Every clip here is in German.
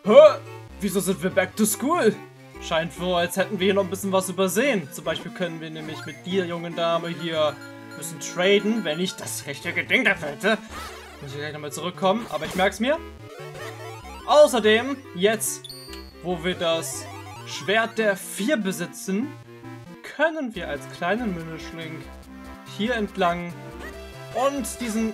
Hä? Wieso sind wir back to school? Scheint so, als hätten wir hier noch ein bisschen was übersehen. Zum Beispiel können wir nämlich mit dieser jungen Dame hier ein bisschen traden, wenn ich das richtige Ding dafür hätte. Muss ich gleich nochmal zurückkommen, aber ich merke es mir. Außerdem, jetzt, wo wir das Schwert der 4 besitzen, können wir als kleinen Minischling hier entlang und diesen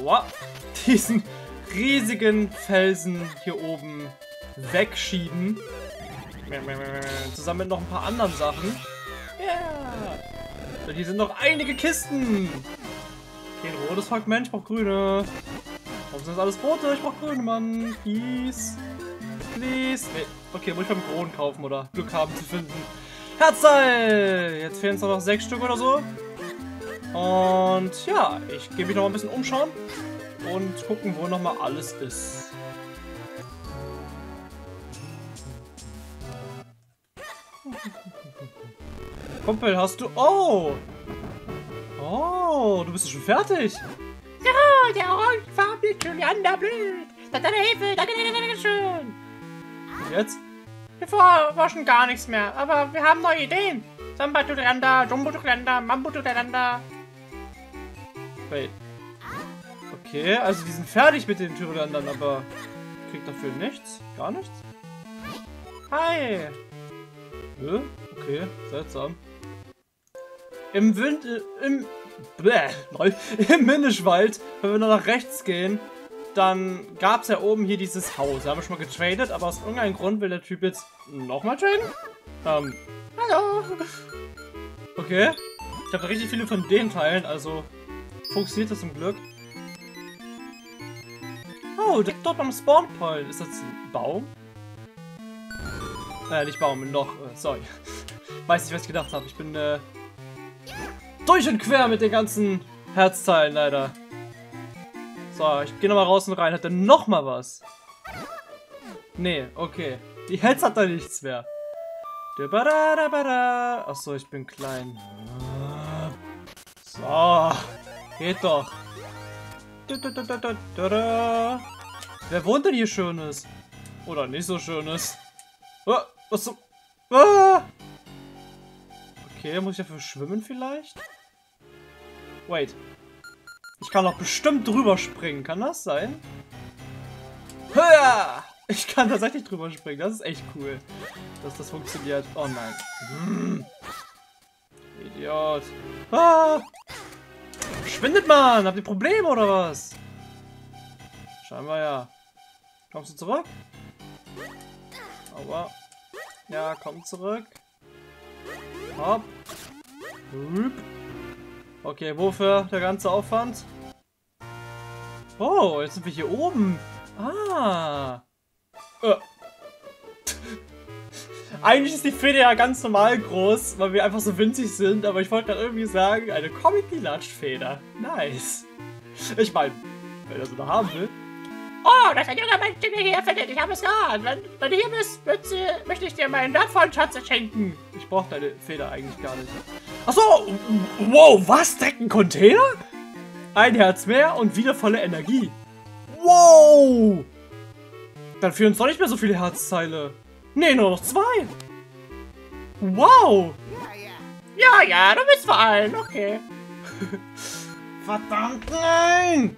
riesigen Felsen hier oben wegschieben. Zusammen mit noch ein paar anderen Sachen. Ja. Hier sind noch einige Kisten. Okay, ein rotes Fragment, ich brauch grüne. Warum sind das alles rote? Ich brauch grüne, Mann. Please. Please. Nee. Okay, muss ich beim Kronen kaufen oder Glück haben zu finden. Herzteil! Jetzt fehlen es noch 6 Stück oder so. Und ja, ich gehe mich noch ein bisschen umschauen und gucken, wo nochmal alles ist. Kumpel, hast du... Oh! Oh, du bist schon fertig. Ja, der orangefarbene Oleander blüht. Dank deiner Hilfe, danke schön. Und jetzt? Wir forschen gar nichts mehr, aber wir haben neue Ideen. Samba Oleander, Jumbo Oleander, Mambo Oleander. Wait. Okay, also die sind fertig mit den Tyrolandern, aber kriegt dafür nichts? Gar nichts? Hi! Okay, seltsam. Im Minischwald, wenn wir noch nach rechts gehen, dann gab es ja oben hier dieses Haus. Da haben wir schon mal getradet, aber aus irgendeinem Grund will der Typ jetzt nochmal traden? Hallo! Okay. Ich habe richtig viele von den Teilen, also funktioniert das zum Glück. Oh, dort am Spawnpoint. Ist das ein Baum? Nicht Baum, ein Loch. Sorry. Weiß nicht, was ich gedacht habe. Ich bin durch und quer mit den ganzen Herzteilen, leider. So, ich gehe nochmal raus und rein. Hat er nochmal was? Nee, okay. Jetzt hat er nichts mehr. Achso, ich bin klein. So. Geht doch. Wer wohnt denn hier Schönes? Oder nicht so Schönes? Was so? Okay, muss ich dafür schwimmen vielleicht? Wait. Ich kann doch bestimmt drüber springen. Kann das sein? Ich kann tatsächlich drüber springen. Das ist echt cool, dass das funktioniert. Oh nein. Idiot. Verschwindet man! Habt ihr Probleme oder was? Scheinbar ja. Kommst du zurück? Aua. Ja, komm zurück. Hopp. Okay, wofür der ganze Aufwand? Oh, jetzt sind wir hier oben. Eigentlich ist die Feder ja ganz normal groß, weil wir einfach so winzig sind, aber ich wollte gerade irgendwie sagen, eine Comic-Latsch-Feder. Nice. Ich meine, wenn er so eine haben will. Oh, das ist ein junger Mensch, den ihr hier findet. Ich habe es gehört. Wenn du hier bist, möchte ich dir meinen wertvollen Schatz schenken. Ich brauche deine Feder eigentlich gar nicht. Achso, wow, was? Direkt ein Container? Ein Herz mehr und wieder volle Energie. Wow! Dann fehlen uns doch nicht mehr so viele Herzteile. Nee, nur noch 2. Wow! Ja, du bist vor allem. Okay. Verdammt, nein!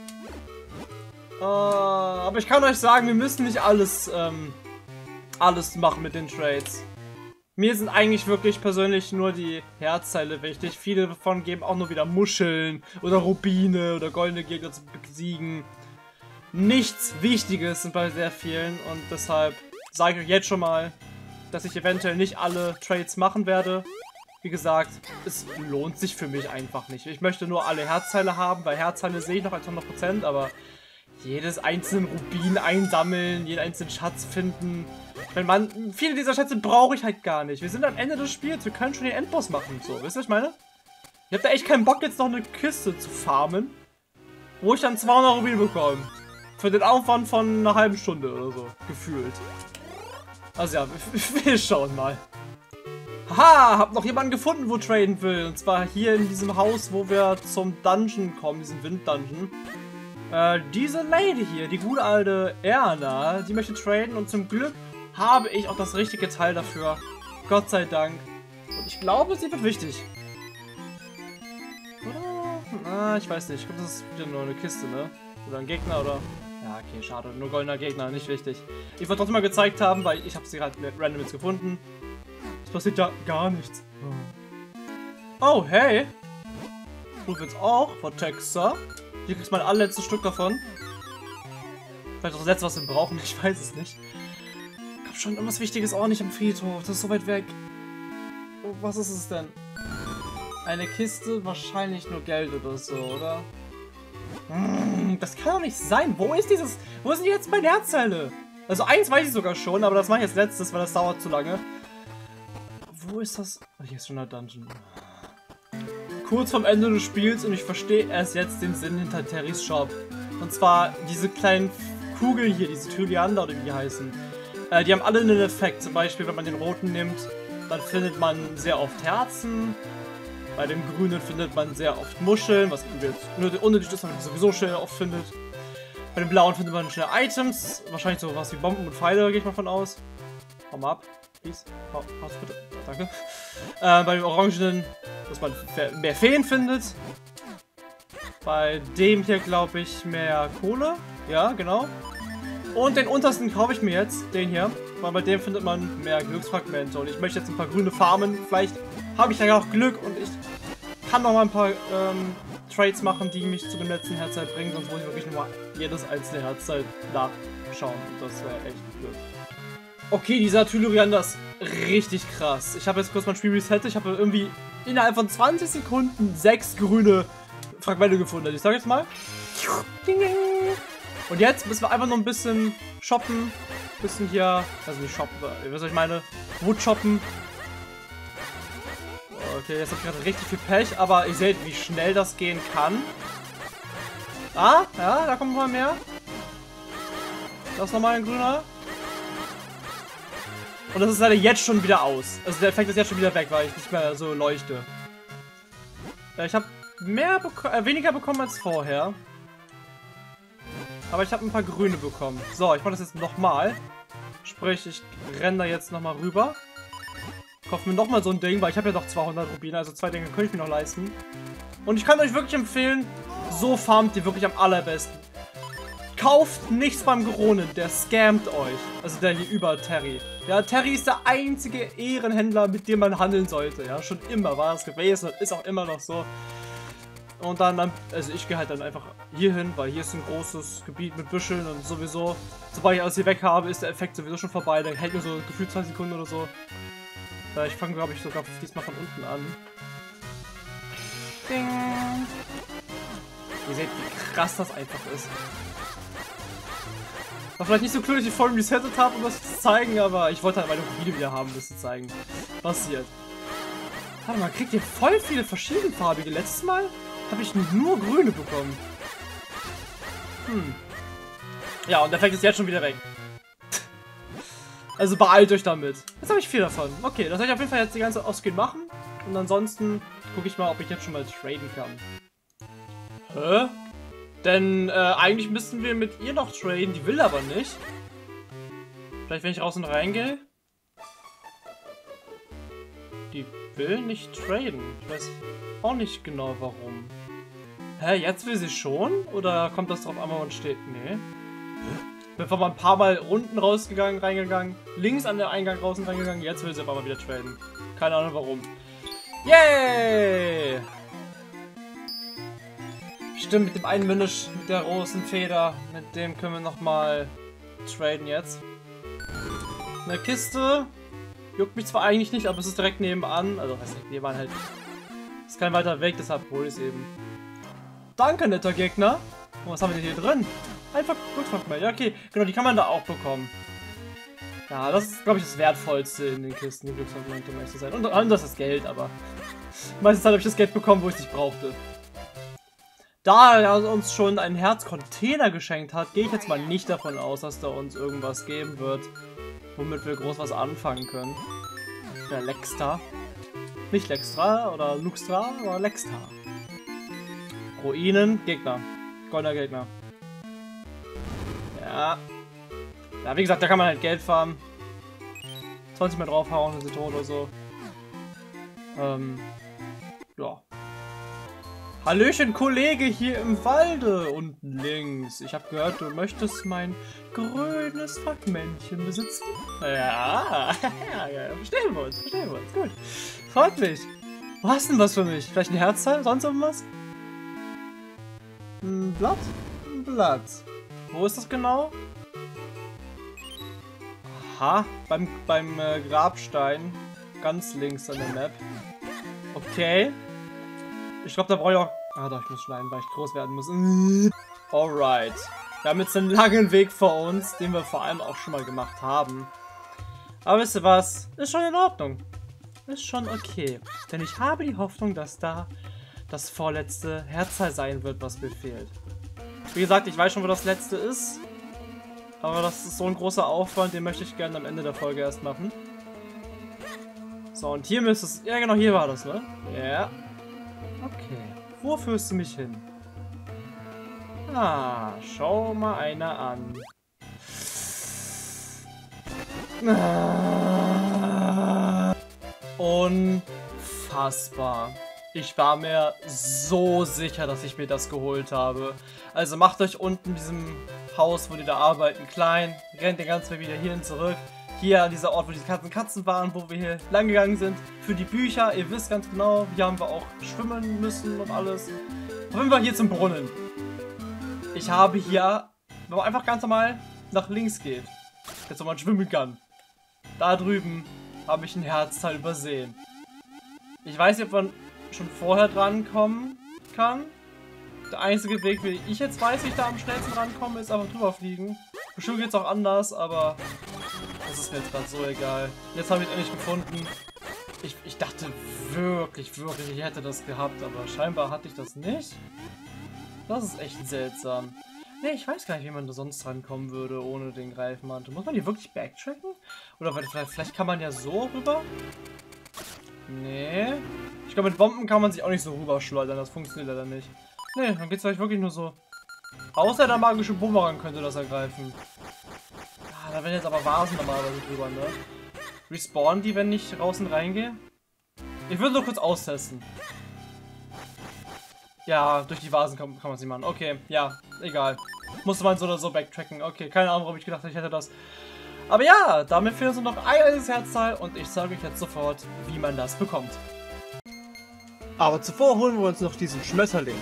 Aber ich kann euch sagen, wir müssen nicht alles machen mit den Trades. Mir sind eigentlich wirklich persönlich nur die Herzteile wichtig. Viele davon geben auch nur wieder Muscheln oder Rubine oder goldene Gegner zu besiegen. Nichts Wichtiges sind bei sehr vielen und deshalb sage ich euch jetzt schon mal, dass ich eventuell nicht alle Trades machen werde. Wie gesagt, es lohnt sich für mich einfach nicht. Ich möchte nur alle Herzteile haben, weil Herzteile sehe ich noch als 100%, aber jedes einzelne Rubin einsammeln, jeden einzelnen Schatz finden. Viele dieser Schätze brauche ich halt gar nicht. Wir sind am Ende des Spiels, wir können schon den Endboss machen. So, wisst ihr, was ich meine? Ich habe da echt keinen Bock, jetzt noch eine Kiste zu farmen, wo ich dann 200 Rubine bekomme. Für den Aufwand von einer halben Stunde oder so, gefühlt. Also ja, wir schauen mal. Haha, hab noch jemanden gefunden, wo traden will. Und zwar hier in diesem Haus, wo wir zum Dungeon kommen, diesem Wind-Dungeon. Diese Lady hier, die gute alte Erna, die möchte traden und zum Glück habe ich auch das richtige Teil dafür. Gott sei Dank. Und ich glaube, sie wird wichtig. Oder? Ah, ich weiß nicht. Ich glaube, das ist wieder nur eine Kiste, ne? Oder ein Gegner, oder? Ja, okay, schade. Nur goldener Gegner, nicht wichtig. Ich wollte trotzdem mal gezeigt haben, weil ich habe sie halt random jetzt gefunden. Es passiert ja gar nichts. Oh, hey. Ruf jetzt auch von Texas. Hier kriegst du mein allerletztes Stück davon. Vielleicht auch das letzte, was wir brauchen. Ich weiß es nicht. Ich hab schon irgendwas Wichtiges auch nicht am Friedhof. Das ist so weit weg. Oh, was ist es denn? Eine Kiste, wahrscheinlich nur Geld oder so, oder? Das kann doch nicht sein. Wo ist dieses... Wo sind jetzt meine Herzzelle? Also eins weiß ich sogar schon, aber das mache ich jetzt letztes, weil das dauert zu lange. Wo ist das? Oh, hier ist schon der Dungeon. Kurz vorm Ende des Spiels und ich verstehe erst jetzt den Sinn hinter Terrys Shop. Und zwar diese kleinen Kugeln hier, diese Thyliander oder wie die heißen. Die haben alle einen Effekt. Zum Beispiel, wenn man den roten nimmt, dann findet man sehr oft Herzen. Bei dem grünen findet man sehr oft Muscheln, was jetzt unnötig ist, weil man sowieso schnell oft findet. Bei dem blauen findet man schnell Items, wahrscheinlich sowas wie Bomben und Pfeile, gehe ich mal von aus. Hau mal ab, please. Hau bitte. Danke. Bei dem orangenen, dass man mehr Feen findet. Bei dem hier, glaube ich, mehr Kohle. Ja, genau. Und den untersten kaufe ich mir jetzt, den hier. Weil bei dem findet man mehr Glücksfragmente. Und ich möchte jetzt ein paar grüne farmen. Vielleicht habe ich ja auch Glück und ich kann noch mal ein paar Trades machen, die mich zu dem letzten Herzzeit bringen. Sonst muss ich wirklich nur mal jedes einzelne Herzzeit nachschauen. Und das wäre echt blöd. Okay, dieser Thyliander ist richtig krass. Ich habe jetzt kurz mein Spiel resettet. Ich habe irgendwie innerhalb von 20 Sekunden 6 grüne Fragmente gefunden. Ich sage jetzt mal. Und jetzt müssen wir einfach noch ein bisschen shoppen. Ein bisschen hier, also nicht shoppen, ihr wisst, was ich meine. Wood shoppen. Okay, jetzt habe ich gerade richtig viel Pech, aber ihr seht, wie schnell das gehen kann. Ah, ja, da kommt mal mehr. Das ist nochmal ein grüner. Und das ist leider jetzt schon wieder aus. Also der Effekt ist jetzt schon wieder weg, weil ich nicht mehr so leuchte. Ja, ich habe weniger bekommen als vorher. Aber ich habe ein paar grüne bekommen. So, ich mache das jetzt nochmal. Sprich, ich renne da jetzt nochmal rüber. Kaufe mir nochmal so ein Ding, weil ich habe ja noch 200 Rubine. Also 2 Dinge könnte ich mir noch leisten. Und ich kann euch wirklich empfehlen, so farmt ihr wirklich am allerbesten. Kauft nichts beim Geronen, der scammt euch. Also der hier über Terry. Ja, Terry ist der einzige Ehrenhändler, mit dem man handeln sollte. Ja, schon immer war es gewesen und ist auch immer noch so. Und dann, also ich gehe halt dann einfach hier hin, weil hier ist ein großes Gebiet mit Büscheln und sowieso, sobald ich alles hier weg habe, ist der Effekt sowieso schon vorbei. Der hält nur so gefühlt 20 Sekunden oder so. Ich fange, glaube ich, sogar diesmal von unten an. Ding. Ihr seht, wie krass das einfach ist. War vielleicht nicht so cool, dass ich vorhin resettet habe, um das zu zeigen, aber ich wollte halt meine Rubine wieder haben, das zu zeigen. Passiert. Warte mal, kriegt ihr voll viele verschiedenfarbige. Letztes Mal habe ich nur grüne bekommen. Ja, und der Effekt ist jetzt schon wieder weg. Also beeilt euch damit. Jetzt habe ich 4 davon. Okay, das werde ich auf jeden Fall jetzt die ganze Offscreen machen. Und ansonsten gucke ich mal, ob ich jetzt schon mal traden kann. Hä? Denn eigentlich müssten wir mit ihr noch traden. Die will aber nicht. Vielleicht, wenn ich raus und reingehe. Die will nicht traden. Ich weiß auch nicht genau warum. Hä, jetzt will sie schon? Oder kommt das drauf an, wo man steht? Nee. Bin einfach mal ein paar Mal unten rausgegangen, reingegangen. Links an der Eingang raus und reingegangen. Jetzt will sie aber mal wieder traden. Keine Ahnung warum. Yay! Stimmt, mit dem einen Minish, mit der großen Feder. Mit dem können wir nochmal traden jetzt. Eine Kiste. Juckt mich zwar eigentlich nicht, aber es ist direkt nebenan. Also, was heißt nebenan halt. Ist kein weiter Weg, deshalb hole ich es eben. Danke, netter Gegner. Und was haben wir denn hier drin? Einfach Glücksfragmente. Ja, okay, genau, die kann man da auch bekommen. Ja, das ist, glaube ich, das Wertvollste in den Kisten, die Glücksfragmente, um ehrlich zu sein. Und das ist Geld, aber meistens habe ich das Geld bekommen, wo ich es nicht brauchte. Da er uns schon einen Herzcontainer geschenkt hat, gehe ich jetzt mal nicht davon aus, dass da uns irgendwas geben wird, womit wir groß was anfangen können. Der Lexta. Nicht Lextra oder Luxtra, aber Lexta. Ruinen, Gegner. Goldener Gegner. Ja. Ja, wie gesagt, da kann man halt Geld farmen. 20 mehr draufhauen, dann sind sie tot oder so. Ja. Hallöchen, Kollege, hier im Walde unten links. Ich habe gehört, du möchtest mein grünes Fragmentchen besitzen. Ja, ja, verstehen wir uns, gut. Freut mich. Was hast denn was für mich? Vielleicht ein Herzteil? Sonst irgendwas? Ein Blatt? Ein Blatt. Wo ist das genau? Aha, beim Grabstein. Ganz links an der Map. Okay. Ich glaube, da brauche ich auch... Ah, doch, ich muss schneiden, weil ich groß werden muss. Alright. Wir haben jetzt einen langen Weg vor uns, den wir vor allem auch schon mal gemacht haben. Aber wisst ihr was? Ist schon in Ordnung. Ist schon okay. Denn ich habe die Hoffnung, dass da das vorletzte Herzteil sein wird, was mir fehlt. Wie gesagt, ich weiß schon, wo das letzte ist. Aber das ist so ein großer Aufwand, den möchte ich gerne am Ende der Folge erst machen. So, und hier müsste es... Ja, genau, hier war das, ne? Ja. Okay. Wo führst du mich hin? Ah, schau mal einer an. Unfassbar. Ich war mir so sicher, dass ich mir das geholt habe. Also macht euch unten in diesem Haus, wo die da arbeiten, klein. Rennt den ganzen Weg wieder hierhin zurück. Hier an dieser Ort, wo die Katzen waren, wo wir hier lang gegangen sind. Für die Bücher, ihr wisst ganz genau, hier haben wir auch schwimmen müssen und alles. Kommen wir hier zum Brunnen. Ich habe hier, wenn man einfach ganz normal nach links geht, jetzt nochmal schwimmen kann. Da drüben habe ich ein Herzteil übersehen. Ich weiß nicht, ob man schon vorher drankommen kann. Der einzige Weg, wie ich jetzt weiß, wie ich da am schnellsten rankomme, ist einfach drüber fliegen. Bestimmt geht es auch anders, aber das ist mir jetzt gerade so egal. Jetzt habe ich es endlich gefunden. Ich dachte wirklich, ich hätte das gehabt, aber scheinbar hatte ich das nicht. Das ist echt seltsam. Nee, ich weiß gar nicht, wie man da sonst rankommen würde, ohne den Greifmantel. Muss man hier wirklich backtracken? Oder vielleicht kann man ja so rüber? Nee. Ich glaube, mit Bomben kann man sich auch nicht so rüberschleudern. Das funktioniert leider nicht. Nee, dann geht es vielleicht wirklich nur so. Außer der magische Bumerang könnte das ergreifen. Ja, da werden jetzt aber Vasen normalerweise drüber, ne? Respawnen die, wenn ich raus und reingehe? Ich würde nur kurz austesten. Ja, durch die Vasen kann man sie machen. Okay, ja, egal. Musste man so oder so backtracken. Okay, keine Ahnung, warum ich gedacht habe, ich hätte das. Aber ja, damit fehlt uns noch ein einziges Herzteil und ich sage euch jetzt sofort, wie man das bekommt. Aber zuvor holen wir uns noch diesen Schmetterling.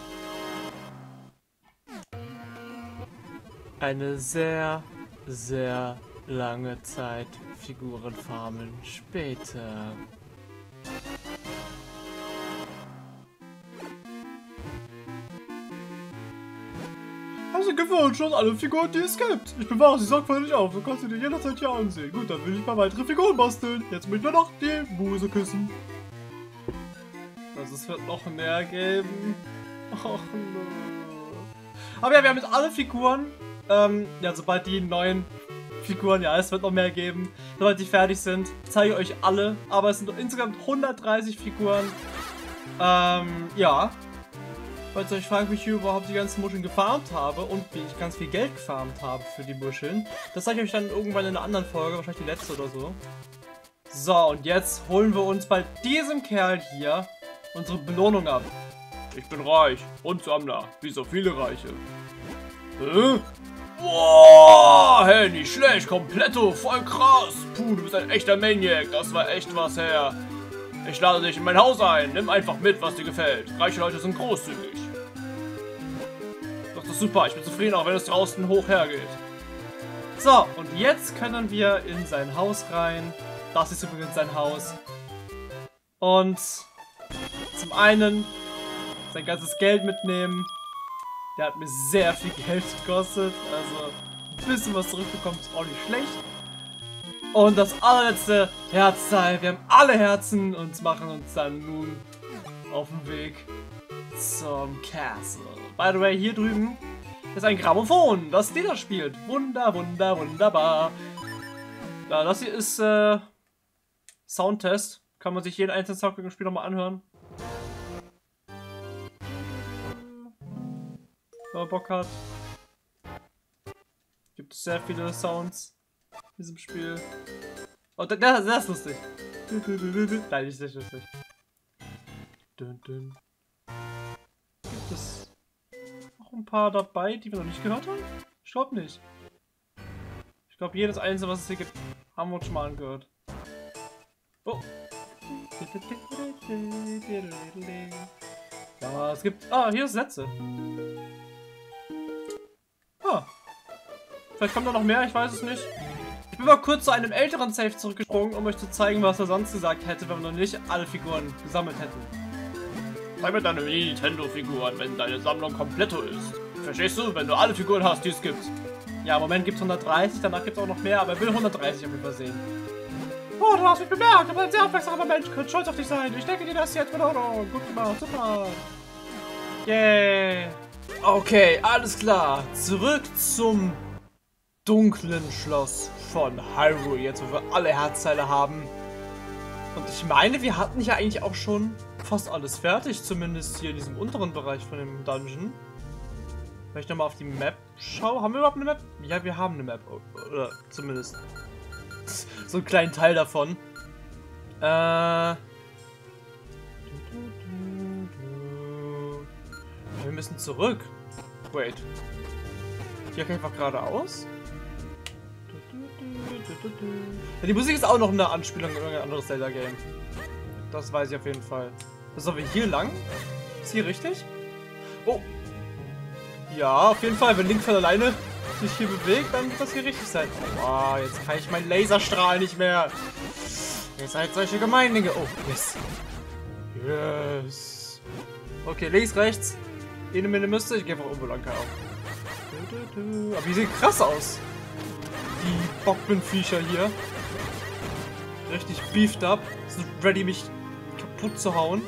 Eine sehr, sehr lange Zeit Figurenfarmen später. Also gib uns schon alle Figuren, die es gibt. Ich bewahre sie sorgfältig auf, so kannst du dir jederzeit hier ansehen. Gut, dann will ich mal weitere Figuren basteln. Jetzt muss ich nur noch die Muse küssen. Also es wird noch mehr geben. Och no. Aber ja, wir haben jetzt alle Figuren. Ja, sobald die neuen Figuren, ja, es wird noch mehr geben. Sobald die fertig sind, zeige ich euch alle. Aber es sind insgesamt 130 Figuren. Ja. Falls ihr euch fragt, wie ich hier überhaupt die ganzen Muscheln gefarmt habe und wie ich ganz viel Geld gefarmt habe für die Muscheln, das zeige ich euch dann irgendwann in einer anderen Folge, wahrscheinlich die letzte oder so. So, und jetzt holen wir uns bei diesem Kerl hier unsere Belohnung ab. Ich bin reich und Sammler, wie so viele Reiche. Boah, hey, nicht schlecht, kompletto, voll krass. Puh, du bist ein echter Maniac, das war echt was her. Ich lade dich in mein Haus ein, nimm einfach mit, was dir gefällt. Reiche Leute sind großzügig. Das ist super, ich bin zufrieden, auch wenn es draußen hoch hergeht. So, und jetzt können wir in sein Haus rein. Das ist übrigens sein Haus. Und zum einen sein ganzes Geld mitnehmen. Der hat mir sehr viel Geld gekostet. Also ein bisschen was zurückbekommt ist auch nicht schlecht. Und das allerletzte Herzteil. Wir haben alle Herzen und machen uns dann nun auf den Weg zum Castle. By the way, hier drüben ist ein Grammophon, das Lieder spielt. Wunderbar. Ja, das hier ist Soundtest. Kann man sich jeden einzelnen Sound im Spiel nochmal anhören. Wenn man Bock hat. gibt sehr viele Sounds in diesem Spiel. Oh, das ist lustig. Nein, nicht sehr lustig. Gibt es noch ein paar dabei, die wir noch nicht gehört haben? Ich glaube nicht. Ich glaube, jedes einzelne, was es hier gibt, haben wir uns schon mal angehört. Oh. Ja, es gibt... Ah, hier ist Sätze. Ah. Vielleicht kommt da noch mehr, ich weiß es nicht. Ich bin mal kurz zu einem älteren Save zurückgesprungen, um euch zu zeigen, was er sonst gesagt hätte, wenn wir noch nicht alle Figuren gesammelt hätten. Zeig mir deine Nintendo-Figuren, wenn deine Sammlung kompletto ist. Verstehst du, wenn du alle Figuren hast, die es gibt. Ja, im Moment gibt es 130, danach gibt es auch noch mehr, aber er will 130 auf jeden Fall sehen. Oh, du hast mich bemerkt, du bist ein sehr aufmerksamer Mensch, könnte stolz auf dich sein. Ich denke dir das jetzt, Benoro. Gut gemacht, super. Yay. Okay, alles klar. Zurück zum dunklen Schloss von Hyrule, jetzt wo wir alle Herzteile haben. Und ich meine, wir hatten ja eigentlich auch schon fast alles fertig, zumindest hier in diesem unteren Bereich von dem Dungeon. Wenn ich nochmal auf die Map schaue, haben wir überhaupt eine Map? Ja, wir haben eine Map, oder zumindest so einen kleinen Teil davon. Wir müssen zurück. Wait. Hier kann ich einfach geradeaus. Ja, die Musik ist auch noch eine Anspielung an irgendein anderes Zelda-Game. Das weiß ich auf jeden Fall. Das sollen wir hier lang? Ist hier richtig? Oh. Ja, auf jeden Fall. Wenn Link von alleine sich hier bewegt, dann wird das hier richtig sein. Oh, jetzt kann ich meinen Laserstrahl nicht mehr. Ihr seid solche Gemeinlinge. Oh, yes. Yes. Okay, links, rechts. Eine Müsste. Ich gehe einfach irgendwo lang, keine Ahnung. Aber die sehen krass aus. Die Bockblin-Viecher hier. Richtig beefed up. Sind ready, mich kaputt zu hauen.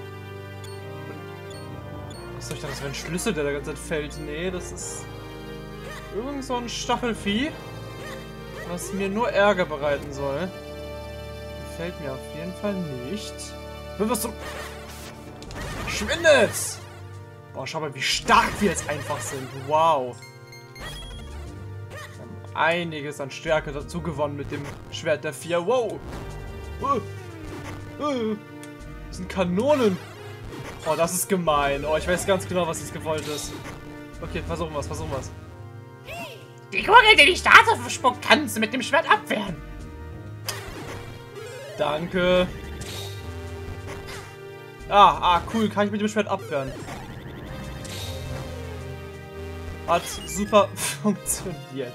Was soll ich da? Das wäre ein Schlüssel, der da ganze Zeit fällt. Nee, das ist irgend so ein Stachelvieh, was mir nur Ärger bereiten soll. Gefällt mir auf jeden Fall nicht. Was zum... Verschwindet! Boah, schau mal, wie stark wir jetzt einfach sind. Wow. Wir haben einiges an Stärke dazu gewonnen mit dem Schwert der 4. Wow. Das sind Kanonen. Oh, das ist gemein. Oh, ich weiß ganz genau, was jetzt gewollt ist. Okay, versuchen wir es, versuchen wir es. Die Kugel, die die Statue verspuckt, kannst du mit dem Schwert abwehren. Danke. Ah, cool. Kann ich mit dem Schwert abwehren. Hat super funktioniert.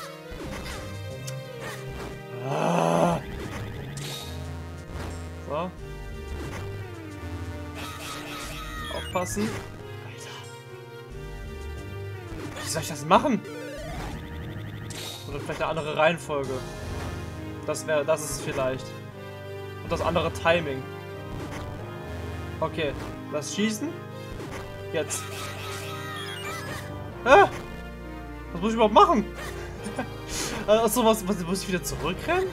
Ah. So. Aufpassen. Alter. Wie soll ich das machen? Oder vielleicht eine andere Reihenfolge. Das ist es vielleicht. Und das andere Timing. Okay, lass schießen. Jetzt. Ah! Was muss ich überhaupt machen? Achso, was muss ich wieder zurückrennen?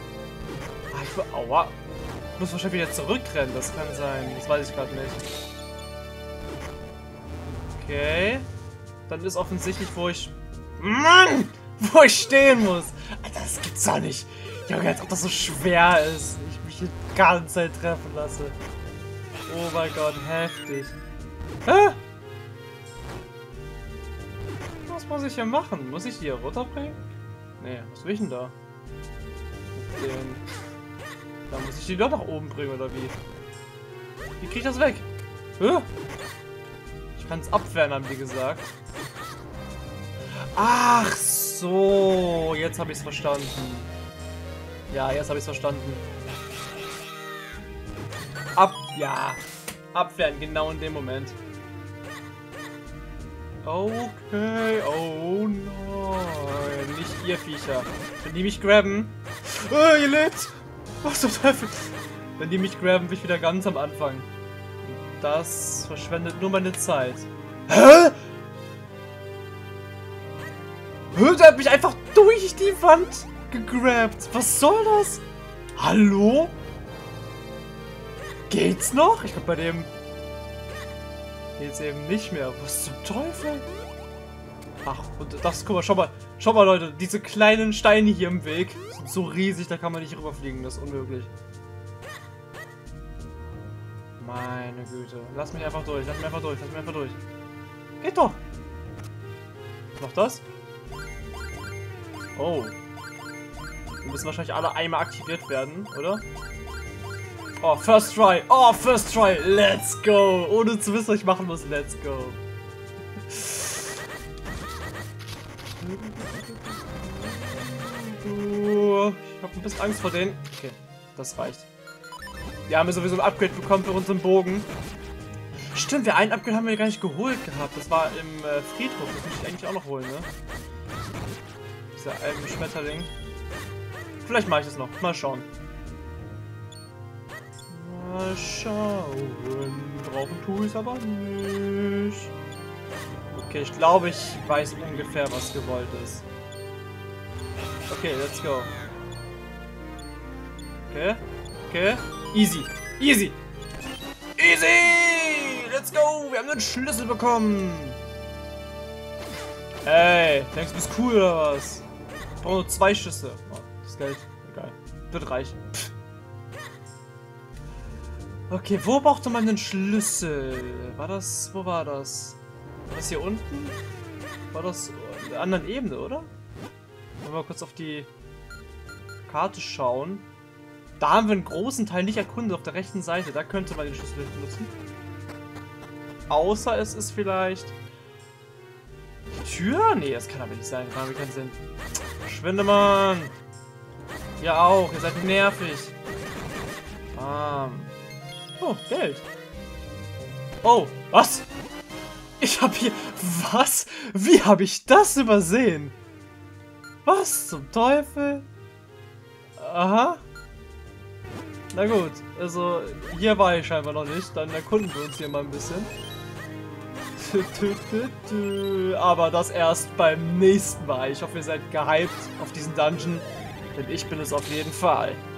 Aua. Ich muss wahrscheinlich wieder zurückrennen, das kann sein. Das weiß ich gerade nicht. Okay. Dann ist offensichtlich, wo ich... Mann! Wo ich stehen muss. Alter, das gibt's doch nicht. Junge, als ob das so schwer ist. Ich mich die ganze Zeit treffen lasse. Oh mein Gott, heftig. Ah! Was muss ich hier machen? Muss ich die hier runterbringen? Nee, was will ich denn da? Den... Da muss ich die doch nach oben bringen, oder wie? Wie krieg ich das weg? Ich kann es abwehren, haben die gesagt. Ach so, jetzt habe ich es verstanden. Ja, jetzt habe ich es verstanden. Ja, abwehren, genau in dem Moment. Okay, oh nein, nicht ihr Viecher. Wenn die mich grabben... Oh, ihr lebt! Was zum Teufel? Wenn die mich grabben, bin ich wieder ganz am Anfang. Und das verschwendet nur meine Zeit. Hä? Der hat mich einfach durch die Wand gegrabt. Was soll das? Hallo? Geht's noch? Ich glaube, bei dem geht's eben nicht mehr. Was zum Teufel? Ach, und das, guck mal, schau mal, Leute, diese kleinen Steine hier im Weg sind so riesig, da kann man nicht rüberfliegen, das ist unmöglich. Meine Güte. Lass mich einfach durch, lass mich einfach durch, lass mich einfach durch. Geht doch! Noch das? Oh. Die müssen wahrscheinlich alle einmal aktiviert werden, oder? Oh, first try! Oh, first try! Let's go! Ohne zu wissen, was ich machen muss, let's go! Ich hab ein bisschen Angst vor denen. Okay, das reicht. Wir haben ja sowieso ein Upgrade bekommen für unseren Bogen. Stimmt, ein Upgrade haben wir gar nicht geholt gehabt. Das war im Friedhof. Das muss ich eigentlich auch noch holen, ne? Dieser alten Schmetterling. Vielleicht mache ich das noch. Mal schauen. Mal schauen. Brauchen tue ich es aber nicht. Okay, ich glaube, ich weiß ungefähr, was gewollt ist. Okay, let's go. Okay, okay. Easy, easy. Easy! Let's go! Wir haben einen Schlüssel bekommen! Ey, denkst du, bist cool oder was? Ich brauche nur 2 Schüsse. Oh, das Geld, egal. Wird reichen. Pff. Okay, wo brauchte man den Schlüssel? War das, wo war das? War das hier unten? War das in der anderen Ebene, oder? Wollen wir mal kurz auf die Karte schauen. Da haben wir einen großen Teil nicht erkundet, auf der rechten Seite. Da könnte man den Schlüssel benutzen. Außer es ist vielleicht... Die Tür? Nee, das kann aber nicht sein. Das macht keinen Sinn. Verschwinde, Mann! Ihr auch, ihr seid nervig. Oh, Geld. Oh, was? Ich hab hier... Was? Wie habe ich das übersehen? Was zum Teufel? Aha. Na gut, also hier war ich scheinbar noch nicht. Dann erkunden wir uns hier mal ein bisschen. Aber das erst beim nächsten Mal. Ich hoffe, ihr seid gehypt auf diesen Dungeon. Denn ich bin es auf jeden Fall.